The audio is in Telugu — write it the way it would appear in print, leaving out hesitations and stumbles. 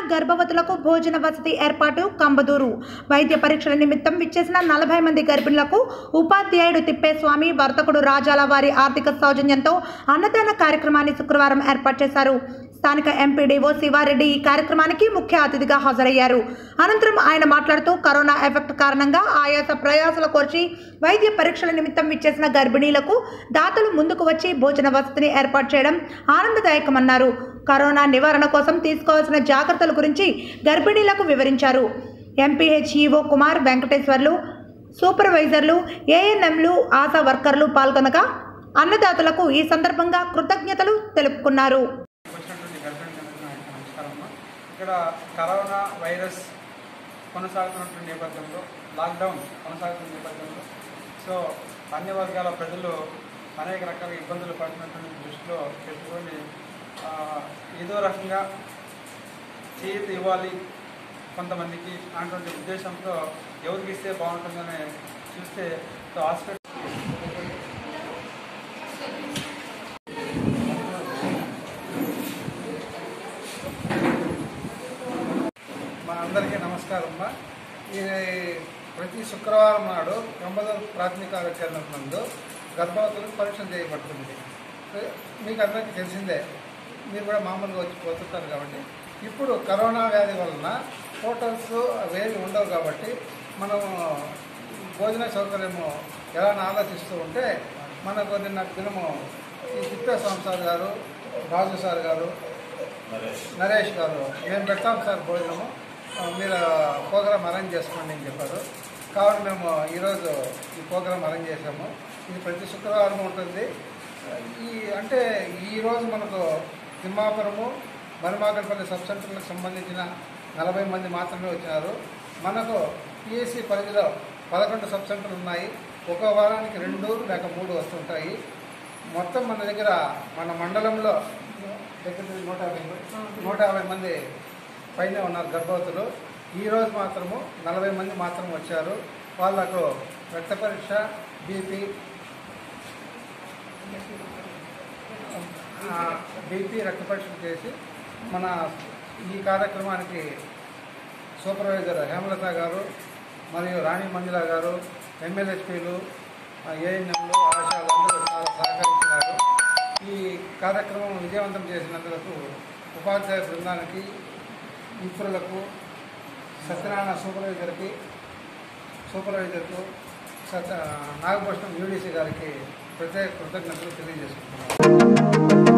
గర్భవతులకు భోజన వసతి ఏర్పాటు కంబదూరు. వైద్య పరీక్షల నిమిత్తం విచ్చేసిన 40 మంది గర్భిణులకు ఉపాధ్యాయుడు తిప్పేస్వామి, వర్తకుడు రాజాల వారి ఆర్థిక సౌజన్యంతో అన్నదాన కార్యక్రమాన్ని శుక్రవారం ఏర్పాటు చేశారు. స్థానిక ఎంపీడీఓ శివారెడ్డి ఈ కార్యక్రమానికి ముఖ్య అతిథిగా హాజరయ్యారు. అనంతరం ఆయన మాట్లాడుతూ కరోనా ఎఫెక్ట్ కారణంగా ఆయాస ప్రయాసల కోర్చి వైద్య పరీక్షల నిమిత్తం విచ్చేసిన గర్భిణీలకు దాతలు ముందుకు వచ్చి భోజన వసతిని ఏర్పాటు చేయడం ఆనందదాయకమన్నారు. కరోనా నివారణ కోసం తీసుకోవాల్సిన జాగ్రత్తల గురించి గర్భిణీలకు వివరించారు. ఎంపీహెచ్ఈఓ కుమార్, వెంకటేశ్వర్లు, సూపర్వైజర్లు, ఏఎన్ఎంలు, ఆశా వర్కర్లు పాల్గొనగా అన్నదాతలకు ఈ సందర్భంగా కృతజ్ఞతలు తెలుపుకున్నారు. ఇక్కడ కరోనా వైరస్ కొనసాగుతున్న నేపథ్యంలో, లాక్డౌన్ కొనసాగుతున్న నేపథ్యంలో అన్ని వర్గాల ప్రజలు అనేక రకాల ఇబ్బందులు పడుతున్నటువంటి దృష్టిలో పెట్టుకొని ఏదో రకంగా చేతి ఇవ్వాలి కొంతమందికి అటువంటి ఉద్దేశంతో ఎవరికి ఇస్తే బాగుంటుందని చూస్తే హాస్పిటల్ అందరికీ నమస్కారం. ప్రతి శుక్రవారం నాడు కంబదూరు ప్రాథమిక ఆరోగ్య కేంద్రం నందు గర్భవతులకు పరీక్షలు చేయబడుతుంది. మీకు అందరికీ తెలిసిందే, మీరు కూడా మామూలుగా వచ్చి పోతుంటారు కాబట్టి. ఇప్పుడు కరోనా వ్యాధి వలన హోటల్స్ వేలు ఉండవు కాబట్టి మనం భోజన సౌకర్యము ఎలా ఆలోచిస్తూ ఉంటే మనకు నిన్న దినము ఈ తిప్పేస్వామి సార్ గారు, రాజు సార్ గారు, నరేష్ గారు మేము పెడతాం సార్ భోజనము, మీరు ప్రోగ్రామ్ అరేంజ్ చేసుకోండి అని చెప్పారు. కావున మేము ఈరోజు ఈ ప్రోగ్రామ్ అరేంజ్ చేసాము. ఇది ప్రతి శుక్రవారం ఉంటుంది. అంటే ఈరోజు మనకు తిమ్మాపురము, మరిమాకడపల్లి సబ్ సెంటర్లకు సంబంధించిన 40 మంది మాత్రమే వచ్చినారు. మనకు పిఎస్సి పరిధిలో 11 సబ్ సెంటర్లు ఉన్నాయి. ఒక వారానికి 2 లేక 3 వస్తుంటాయి. మొత్తం మన దగ్గర మన మండలంలో దగ్గర 150 మంది పైన ఉన్నారు గర్భవతులు. ఈరోజు మాత్రము 40 మంది మాత్రం వచ్చారు. వాళ్ళకు రక్త పరీక్ష, బీపీ రక్త పరీక్ష చేసి మన ఈ కార్యక్రమానికి సూపర్వైజర్ హేమలత గారు మరియు రాణి మంజుల గారు, ఎమ్మెల్యేస్పీలు, ఏఎన్ఎంలు, ఆశాలు అందరూ చాలా సహకరించినారు. ఈ కార్యక్రమం విజయవంతం చేసినందుకు ఉపాధ్యాయ బృందానికి, మిత్రులకు, సత్యనారాయణ సూపర్వైజర్కు నాగభూషణం యూడీసీ గారికి ప్రత్యేక కృతజ్ఞతలు తెలియజేసుకుంటున్నాను.